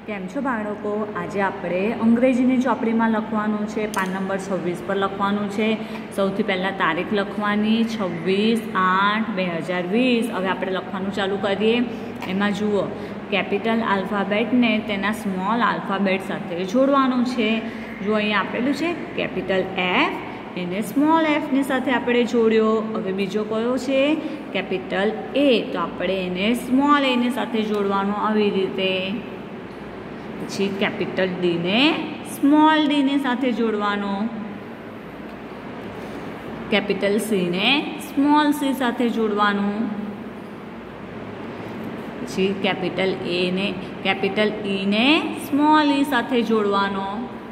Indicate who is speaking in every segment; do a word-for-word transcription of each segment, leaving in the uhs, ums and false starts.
Speaker 1: કેમ છો બાળકો? આજે આપણે અંગ્રેજીની ચોપડીમાં લખવાનું છે, પાન નંબર છવ્વીસ પર લખવાનું છે. સૌથી પહેલાં તારીખ લખવાની છવ્વીસ આઠ બે હજાર વીસ. હવે આપણે લખવાનું ચાલુ કરીએ. એમાં જુઓ, કેપિટલ આલ્ફાબેટને તેના સ્મોલ આલ્ફાબેટ સાથે જોડવાનું છે. જો અહીંયા આપેલું છે કેપિટલ એફ, એને સ્મોલ એફની સાથે આપણે જોડ્યો. હવે બીજો કયો છે કેપિટલ એ, તો આપણે એને સ્મોલ એની સાથે જોડવાનો આવી રીતે. પછી કેપિટલ ડીને સ્મોલ ડીની સાથે જોડવાનો. કેપિટલ સીને સ્મોલ સી સાથે જોડવાનું. પછી કેપિટલ એને કેપિટલ ઈને સ્મોલ ઈ સાથે જોડવાનો.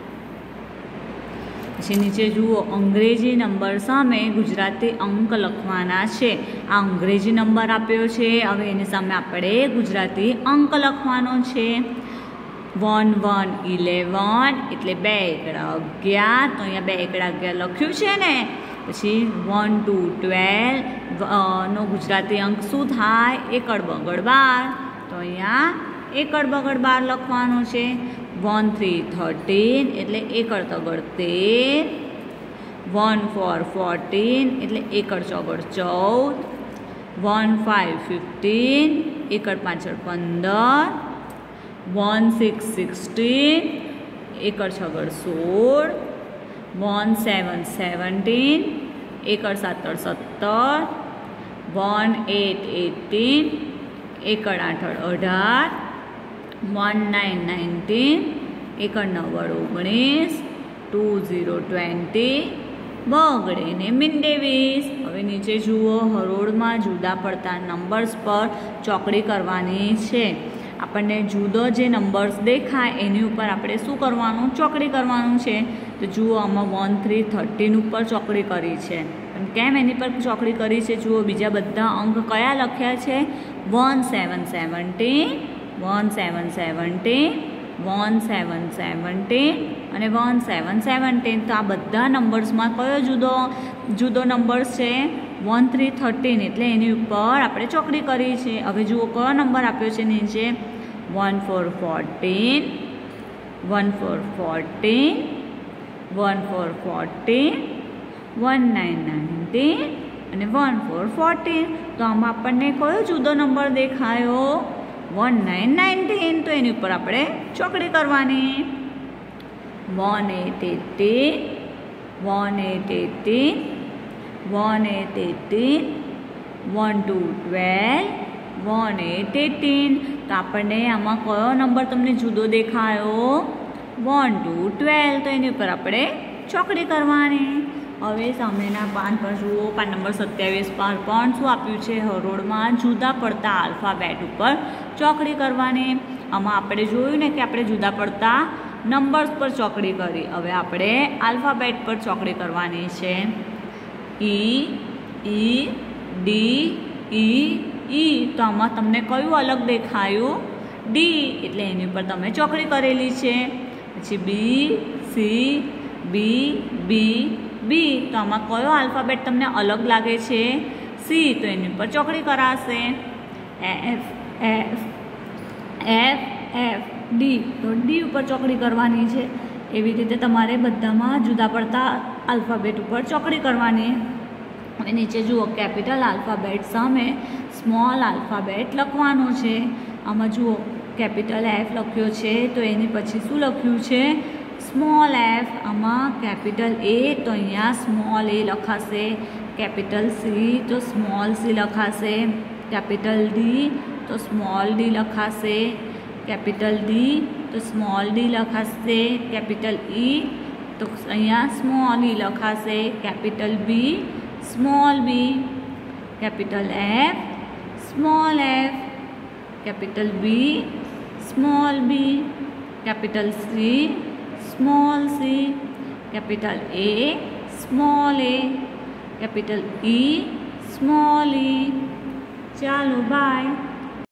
Speaker 1: પછી નીચે જુઓ, અંગ્રેજી નંબર સામે ગુજરાતી અંક લખવાના છે. આ અંગ્રેજી નંબર આપ્યો છે, હવે એની સામે આપણે ગુજરાતી અંક લખવાનો છે. વન વન ઇલેવન એટલે બે એકડા અગિયાર, તો અહીંયા બે એકડા અગિયાર લખ્યું છે ને. પછી વન ટુ ટ્વેલ્વ નો ગુજરાતી અંક શું થાય? એકડ બગડ બાર, તો અહીંયા એકડ બગડ બાર લખવાનો છે. વન થ્રી થર્ટીન એટલે એકડ તગડ તેર. વન ફોર ફોર્ટીન એટલે એકડ ચોગડ ચૌદ. વન ફાઇવ ફિફ્ટીન એકડ પાછળ પંદર. વન સિક્સ સિક્સટીન એકડ છગડ સોળ. વન સેવન સેવન્ટીન એકડ સાતડ સત્તર. વન એટ એટીન એકડ આઠડ અઢાર. વન નાઇન નાઇન્ટીન એકડ નવ્વડ ઓગણીસ. ટુ ઝીરો ટ્વેન્ટી બગડે ને મીંડે વીસ. હવે નીચે જુઓ, હરોળમાં જુદા પડતા નંબર્સ પર ચોકડી કરવાની છે. આપણને જુદો જે નંબર્સ દેખાય એની ઉપર આપણે શું કરવાનું? ચોકડી કરવાનું છે. તો જુઓ, આમાં વન થ્રી થર્ટીન ઉપર ચોકડી કરી છે. પણ કેમ એની પર ચોકડી કરી છે? જુઓ, બીજા બધા અંક કયા લખ્યા છે? One seven seventeen, one seven seventeen, one seven seventeen અને વન સેવન સેવન્ટીન. તો આ બધા નંબર્સમાં કયો જુદો જુદો નંબર્સ છે? વન થ્રી થર્ટીન, એટલે એની ઉપર આપણે ચોકડી કરી છે. હવે જુઓ, કયો નંબર આપ્યો છે નીચે? One four fourteen, one four fourteen, one four fourteen, one nine nineteen અને વન ફોર ફોર્ટીન. તો આમાં આપણને કયો જુદો નંબર દેખાયો? One nine nineteen. તો એની ઉપર આપણે ચોકડી કરવાની. One eight eighteen, one eight eighteen, one eight eighteen, one two twelve, one eight eighteen. તો આપણને આમાં કયો નંબર તમને જુદો દેખાયો? One two twelve. તો એની ઉપર આપણે ચોકડી કરવાની. હવે સામેના પાન પર જુઓ, પાન નંબર સત્યાવીસ પર પણ શું આપ્યું છે? હરોળમાં જુદા પડતા આલ્ફાબેટ ઉપર ચોકડી કરવાની. આમાં આપણે જોયું ને કે આપણે જુદા પડતા નંબર્સ પર ચોકડી કરી. હવે આપણે આલ્ફાબેટ પર ચોકડી કરવાની છે. E, E, D, E, E. તો આમાં તમને કયું અલગ દેખાયું? ડી, એટલે એની ઉપર તમે ચોકડી કરેલી છે. પછી બી, સી, બી, બી, બી. તો આમાં કયો આલ્ફાબેટ તમને અલગ લાગે છે? સી, તો એની ઉપર ચોકડી કરાશે. F, F, F, F, D, તો ડી ઉપર ચોકડી કરવાની છે. એવી રીતે તમારે બધામાં જુદા પડતા આલ્ફાબેટ ઉપર ચોકડી કરવાની. હવે નીચે જુઓ, કેપિટલ આલ્ફાબેટ સામે સ્મોલ આલ્ફાબેટ લખવાનું છે. આમાં જુઓ, કેપિટલ એફ લખ્યો છે, તો એની પછી શું લખ્યું છે? Small F. આમાં કેપિટલ એ, તો અહીંયા સ્મોલ એ લખાશે. કેપિટલ સી, તો સ્મોલ સી લખાશે. કેપિટલ ડી, તો સ્મોલ ડી લખાશે. કેપિટલ ડી, તો સ્મોલ ડી લખાશે. કેપિટલ ઈ, તો અહીંયા સ્મોલ ઈ લખાશે. Capital B, small B. Capital F, small F. Capital B, small B. Capital C, small C. Capital A, small A. Capital E, small E. ચાલો, by.